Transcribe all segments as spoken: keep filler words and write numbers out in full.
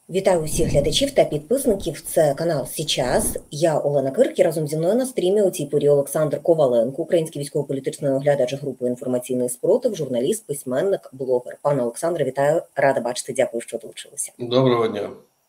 Вітаю усіх глядачів та підписників. Це канал «Січас». Я Олена Кирк і разом зі мною на стрімі у цій порі Олександр Коваленко, український військово-політичний оглядач групи «Інформаційний спротив», журналіст, письменник, блогер. Пане Олександре, вітаю, рада бачити, дякую, що долучилися. Доброго дня.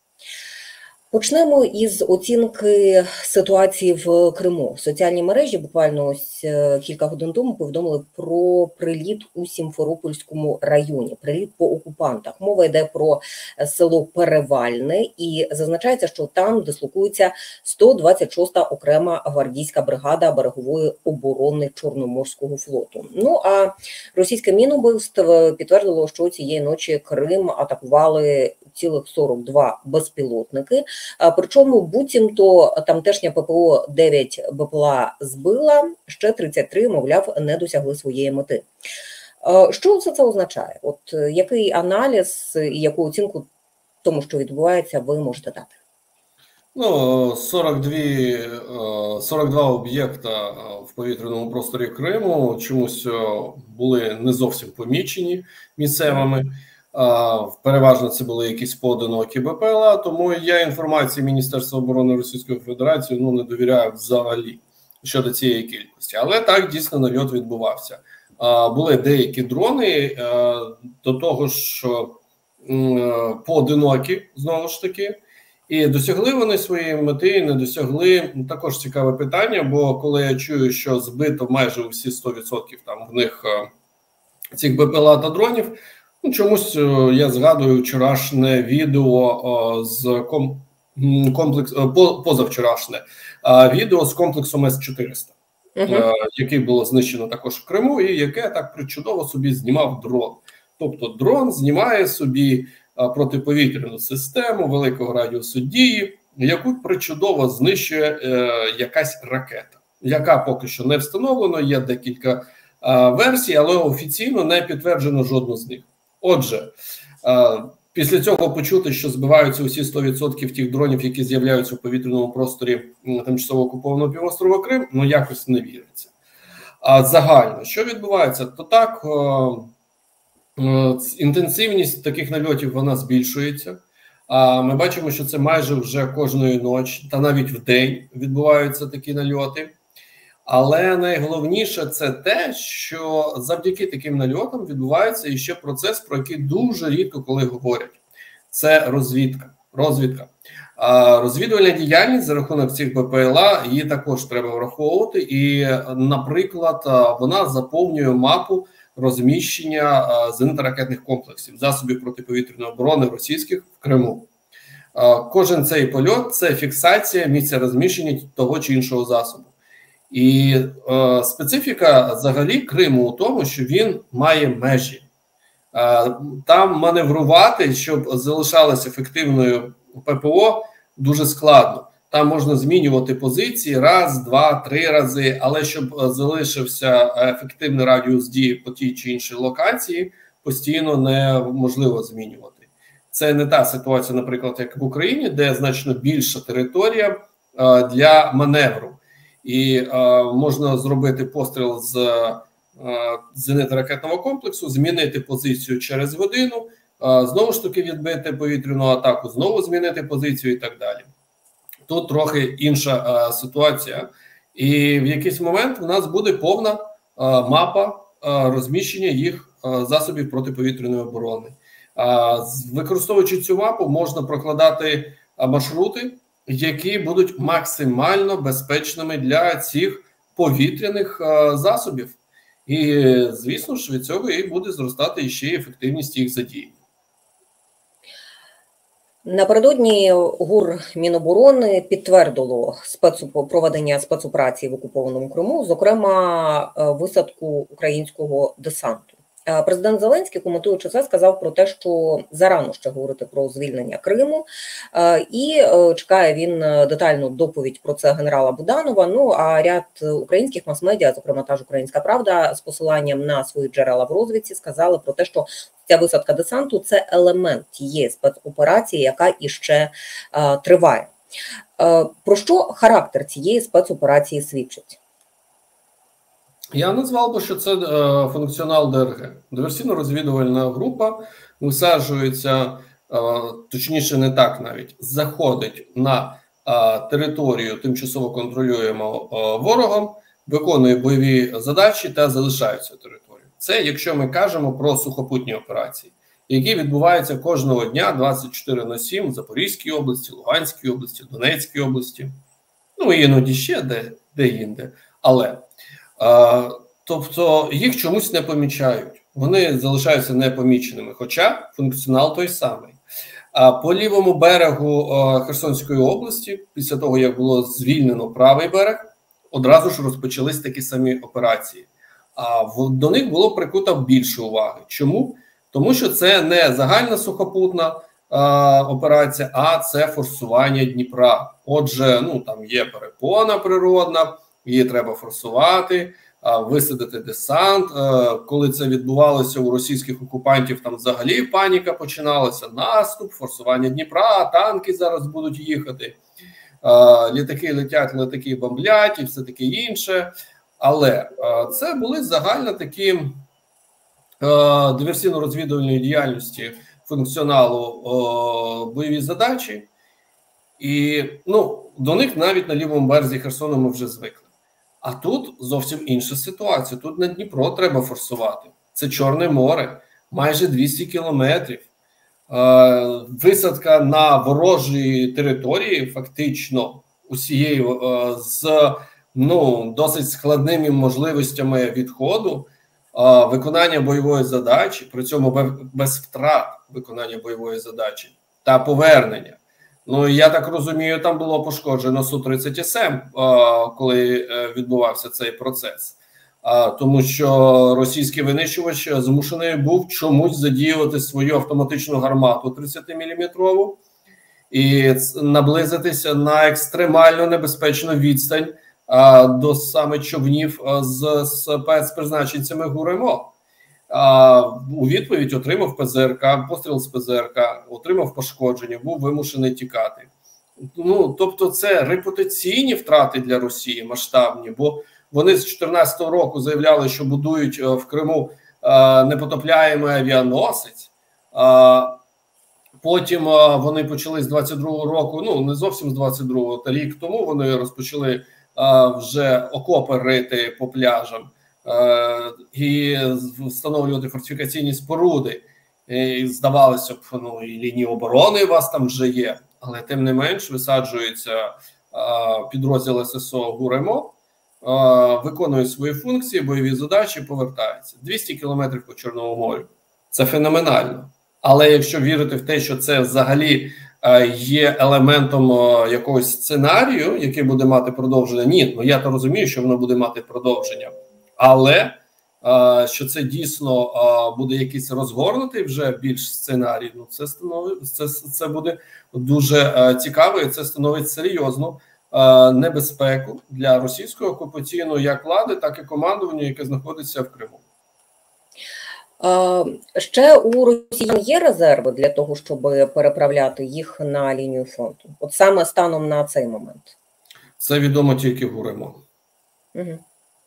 Почнемо із оцінки ситуації в Криму. Соціальні мережі буквально ось кілька годин тому повідомили про приліт у Сімферопольському районі, приліт по окупантах. Мова йде про село Перевальне і зазначається, що там дислокується сто двадцять шоста окрема гвардійська бригада берегової оборони Чорноморського флоту. Ну а російське Міноборони підтвердило, що цієї ночі Крим атакували цілих сорок два безпілотники. Причому буцімто тамтешня ППО дев'ять БПЛА збила, ще тридцять три, мовляв, не досягли своєї мети. Що все це означає? От який аналіз і яку оцінку тому, що відбувається, ви можете дати? Ну, сорок два об'єкта в повітряному просторі Криму чомусь були не зовсім помічені місцевими. Переважно це були якісь поодинокі БПЛА, тому я інформації Міністерства оборони Російської Федерації ну, не довіряю взагалі щодо цієї кількості. Але так, дійсно, нальот відбувався. Були деякі дрони, до того ж поодинокі, знову ж таки, і досягли вони своєї мети, не досягли. Також цікаве питання, бо коли я чую, що збито майже усі сто відсотків там в них цих БПЛА та дронів, ну, чомусь я згадую вчорашнє відео з ком... комплекс позавчорашнє відео з комплексом С чотириста, uh-huh. який було знищено також в Криму, і яке так причудово собі знімав дрон. Тобто дрон знімає собі протиповітряну систему великого радіусу дії, яку причудово знищує е, якась ракета, яка поки що не встановлена, є декілька е, версій, але офіційно не підтверджено жодну з них. Отже, після цього почути, що збиваються усі сто відсотків тих дронів, які з'являються у повітряному просторі тимчасово окупованого півострова Крим, ну якось не віриться. А загально, що відбувається? То так, інтенсивність таких нальотів, вона збільшується. А ми бачимо, що це майже вже кожної ночі, та навіть в день відбуваються такі нальоти. Але найголовніше це те, що завдяки таким нальотам відбувається іще процес, про який дуже рідко коли говорять. Це розвідка. Розвідка. А розвідувальна діяльність за рахунок цих БПЛА, її також треба враховувати. І, наприклад, вона заповнює мапу розміщення зенітно-ракетних комплексів, засобів протиповітряної оборони російських в Криму. Кожен цей польот – це фіксація місця розміщення того чи іншого засобу. І е, специфіка взагалі Криму у тому, що він має межі. Е, там маневрувати, щоб залишалось ефективною ППО, дуже складно. Там можна змінювати позиції раз, два, три рази, але щоб залишився ефективний радіус дії по тій чи іншій локації, постійно неможливо змінювати. Це не та ситуація, наприклад, як в Україні, де значно більша територія е, для маневру. І е, можна зробити постріл з е, зенітно-ракетного комплексу, змінити позицію через годину, е, знову ж таки відбити повітряну атаку, знову змінити позицію і так далі. Тут трохи інша е, ситуація. І в якийсь момент в нас буде повна е, мапа е, розміщення їх е, засобів протиповітряної оборони. Е, використовуючи цю мапу, можна прокладати е, маршрути, які будуть максимально безпечними для цих повітряних а, засобів. І, звісно ж, від цього і буде зростати ще й ефективність їх задії. Напередодні ГУР Міноборони підтвердило спецу... проведення спецоперації в окупованому Криму, зокрема висадку українського десанту. Президент Зеленський, коментуючи це, сказав про те, що зарано ще говорити про звільнення Криму, і чекає він детальну доповідь про це генерала Буданова. Ну, а ряд українських мас-медіа, зокрема та ж «Українська правда», з посиланням на свої джерела в розвідці, сказали про те, що ця висадка десанту – це елемент тієї спецоперації, яка іще триває. Про що характер цієї спецоперації свідчить? Я назвав би, що це е, функціонал ДРГ. Диверсійно-розвідувальна група висаджується точніше не так навіть, заходить на територію тимчасово контролюємо ворогом, виконує бойові задачі та залишається територію. Це якщо ми кажемо про сухопутні операції, які відбуваються кожного дня двадцять чотири на сім в Запорізькій області, Луганській області, Донецькій області, ну і іноді ще де, де-інде. Але, а, тобто, їх чомусь не помічають. Вони залишаються непоміченими, хоча функціонал той самий. А по лівому берегу а, Херсонської області, після того, як було звільнено правий берег, одразу ж розпочались такі самі операції. А в, до них було прикуто більше уваги. Чому? Тому що це не загальна сухопутна а, операція, а це форсування Дніпра. Отже, ну там є перепона природна, її треба форсувати, а, висадити десант. А, коли це відбувалося у російських окупантів, там взагалі паніка починалася. Наступ, форсування Дніпра, танки зараз будуть їхати. А, літаки летять, літаки бомблять і все таке інше. Але а, це були загально такі диверсійно-розвідувальної діяльності, функціоналу о, бойові задачі, і ну, до них навіть на лівому березі Херсону ми вже звикли. А тут зовсім інша ситуація. Тут на Дніпро треба форсувати. Це Чорне море, майже двісті кілометрів. Е, висадка на ворожій території, фактично, усією е, з ну, досить складними можливостями відходу, виконання бойової задачі, при цьому без втрат виконання бойової задачі та повернення. Ну, я так розумію, там було пошкоджено Су тридцять С М, коли відбувався цей процес. Тому що російський винищувач змушений був чомусь задіювати свою автоматичну гармату тридцятиміліметрову і наблизитися на екстремально небезпечну відстань до саме човнів з спецпризначенцями ГУРМО. У відповідь отримав Пе Зе Ер Ка, постріл з Пе Зе Ер Ка, отримав пошкодження, був вимушений тікати. Ну, тобто це репутаційні втрати для Росії масштабні, бо вони з чотирнадцятого року заявляли, що будують в Криму непотопляємий авіаносець. Потім вони почали з двадцять другого року, ну не зовсім з двадцять другого, та рік тому вони розпочали вже окопи рити по пляжам і встановлювати фортифікаційні споруди. І здавалося б, ну і лінії оборони у вас там вже є, але тим не менш висаджується підрозділ Ес Ес О ГУРМО, виконує свої функції, бойові задачі, повертається. двісті кілометрів по Чорному морю. Це феноменально. Але якщо вірити в те, що це взагалі є елементом якогось сценарію, який буде мати продовження, ні, ну я то розумію, що воно буде мати продовження, але що це дійсно буде якийсь розгорнутий вже більш сценарій, ну це становить, це, це буде дуже цікаво, і це становить серйозну небезпеку для російського окупаційного як влади, так і командування, яке знаходиться в Криму. Ще у росіян є резерви для того, щоб переправляти їх на лінію фронту? От саме станом на цей момент. Це відомо тільки ГУРМО. Угу.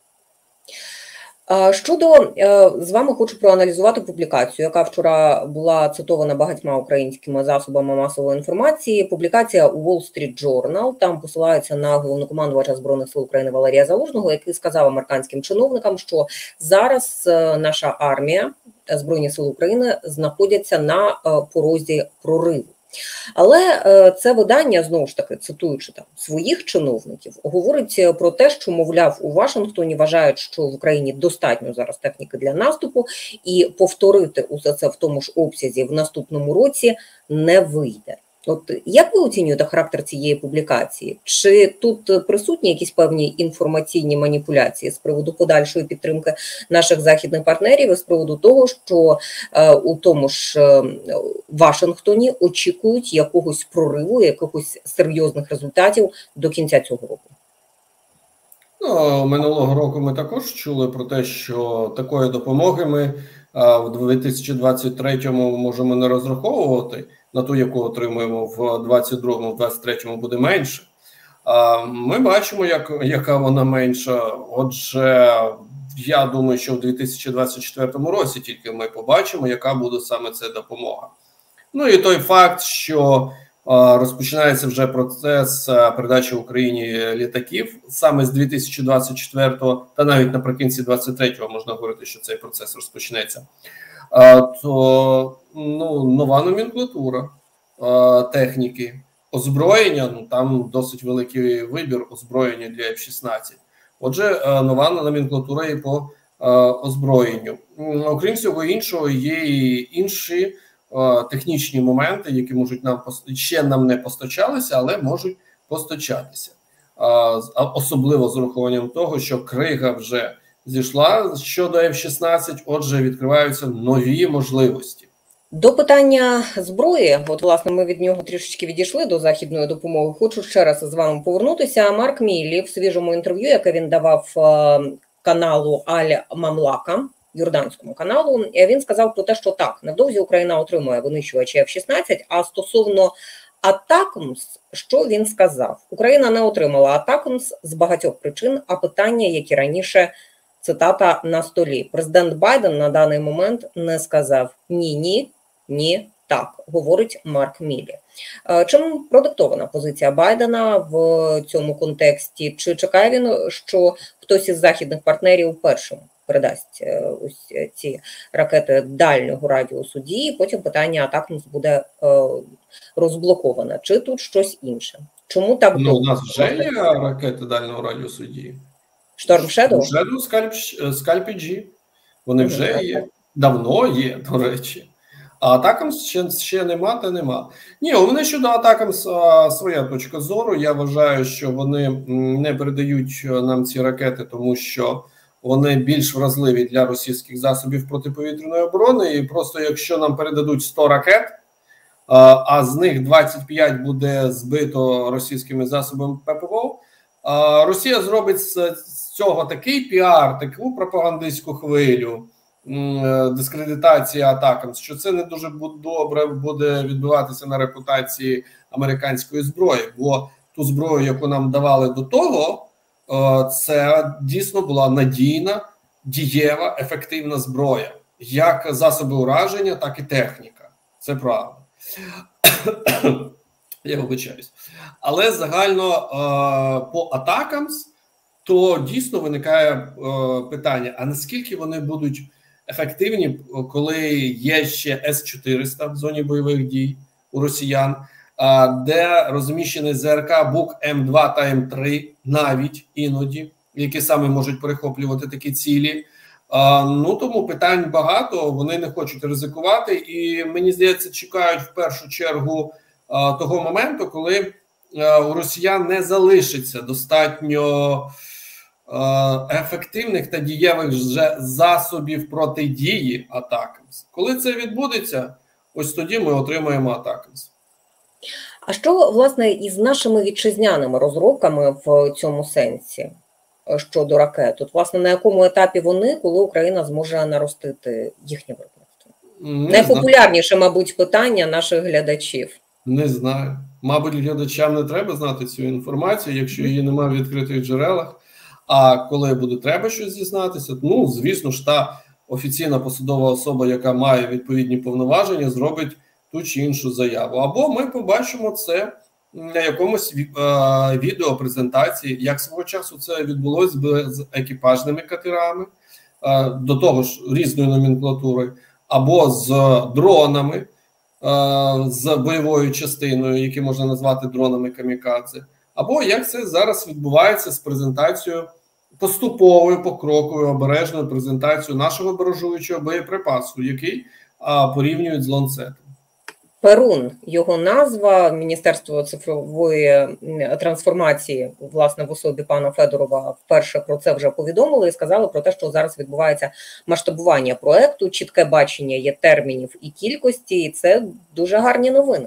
Щодо, з вами хочу проаналізувати публікацію, яка вчора була цитована багатьма українськими засобами масової інформації. Публікація у Wall Street Journal, там посилається на головнокомандувача Збройних сил України Валерія Залужного, який сказав американським чиновникам, що зараз наша армія, Збройні сили України, знаходяться на порозі прориву. Але це видання, знову ж таки, цитуючи там своїх чиновників, говорить про те, що, мовляв, у Вашингтоні вважають, що в Україні достатньо зараз техніки для наступу, і повторити усе це в тому ж обсязі в наступному році не вийде. От як ви оцінюєте характер цієї публікації? Чи тут присутні якісь певні інформаційні маніпуляції з приводу подальшої підтримки наших західних партнерів і з приводу того, що е, у тому ж е, Вашингтоні очікують якогось прориву, якихось серйозних результатів до кінця цього року? Ну, минулого року ми також чули про те, що такої допомоги ми а, в дві тисячі двадцять третьому можемо не розраховувати. На ту, яку отримуємо в двадцять другому, в двадцять третьому буде менше. А ми бачимо, як, яка вона менша. Отже, я думаю, що в дві тисячі двадцять четвертому році тільки ми побачимо, яка буде саме ця допомога. Ну і той факт, що е, розпочинається вже процес е, передачі Україні літаків саме з дві тисячі двадцять четвертого, та навіть наприкінці двадцять третього можна говорити, що цей процес розпочнеться. Е, то ну, нова номенклатура е, техніки, озброєння, ну там досить великий вибір озброєння для еф шістнадцять. Отже, е, нова номенклатура і по е, озброєнню. Окрім всього іншого, є і інші технічні моменти, які можуть нам ще нам не постачалися, але можуть постачатися. Особливо з урахуванням того, що крига вже зійшла щодо еф шістнадцять, отже, відкриваються нові можливості. До питання зброї, от, власне, ми від нього трішечки відійшли до західної допомоги. Хочу ще раз з вами повернутися. Марк Міллі в свіжому інтерв'ю, яке він давав каналу Аль-Мамлака, Йорданському каналу, він сказав про те, що так, невдовзі Україна отримує винищувачі еф шістнадцять, а стосовно атакамс, що він сказав? Україна не отримала атакамс з багатьох причин, а питання, які раніше, цитата, на столі. Президент Байден на даний момент не сказав ні-ні, ні, так, говорить Марк Міллі. Чим продиктована позиція Байдена в цьому контексті? Чи чекає він, що хтось із західних партнерів першим передасть ось ці ракети дальнього радіусу дії, потім питання атакамс буде е, розблоковане. Чи тут щось інше? Чому так ну, довго? У нас вже є ракети дальнього радіусу дії. Storm Shadow? Shadow, Scalp G. Вони вже є. Давно є, до речі. А атакамс ще, ще нема, та нема. Ні, у мене щодо атакамс своя точка зору. Я вважаю, що вони не передають нам ці ракети, тому що вони більш вразливі для російських засобів протиповітряної оборони. І просто якщо нам передадуть сто ракет, а з них двадцять п'ять буде збито російськими засобами ППО, Росія зробить з цього такий піар, таку пропагандистську хвилю дискредитації атакам, що це не дуже добре буде відбиватися на репутації американської зброї. Бо ту зброю, яку нам давали до того, це дійсно була надійна, дієва, ефективна зброя. Як засоби ураження, так і техніка. Це правда. Я вибачаюсь. Але загально по атакам, то дійсно виникає питання, а наскільки вони будуть ефективні, коли є ще С чотириста в зоні бойових дій у росіян, де розміщені ЗРК Бук М два та М три навіть іноді, які саме можуть перехоплювати такі цілі. Ну, тому питань багато, вони не хочуть ризикувати і, мені здається, чекають в першу чергу того моменту, коли у росіян не залишиться достатньо ефективних та дієвих вже засобів протидії атакам. Коли це відбудеться, ось тоді ми отримаємо атакам. А що, власне, із нашими вітчизняними розробками в цьому сенсі щодо ракет? От, власне, на якому етапі вони, коли Україна зможе наростити їхнє виробництво? Не Найпопулярніше, мабуть, питання наших глядачів. Не знаю. Мабуть, глядачам не треба знати цю інформацію, якщо її немає в відкритих джерелах. А коли буде треба щось дізнатися, ну, звісно ж, та офіційна посадова особа, яка має відповідні повноваження, зробить ту чи іншу заяву. Або ми побачимо це на якомусь е, відеопрезентації, як свого часу це відбулося з екіпажними катерами, е, до того ж різної номенклатури, або з дронами, е, з бойовою частиною, які можна назвати дронами камікадзе, або як це зараз відбувається з презентацією, поступовою, покроковою, обережною презентацією нашого баражуючого боєприпасу, який а, порівнюють з ланцетом. Перун, його назва, Міністерство цифрової трансформації, власне, в особі пана Федорова, вперше про це вже повідомили і сказали про те, що зараз відбувається масштабування проекту, чітке бачення є термінів і кількості, і це дуже гарні новини.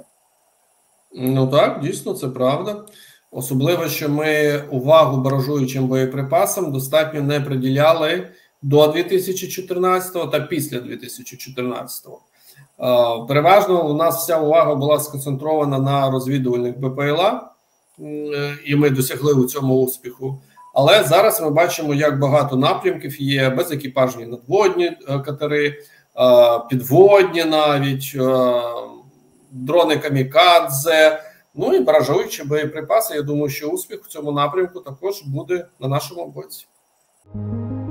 Ну так, дійсно, це правда. Особливо, що ми увагу баражуючим боєприпасам достатньо не приділяли до дві тисячі чотирнадцятого та після дві тисячі чотирнадцятого. Переважно у нас вся увага була сконцентрована на розвідувальних БПЛА, і ми досягли у цьому успіху. Але зараз ми бачимо, як багато напрямків є, безекіпажні надводні катери, підводні навіть, дрони камікадзе, ну і баражуючі боєприпаси. Я думаю, що успіх в цьому напрямку також буде на нашому боці.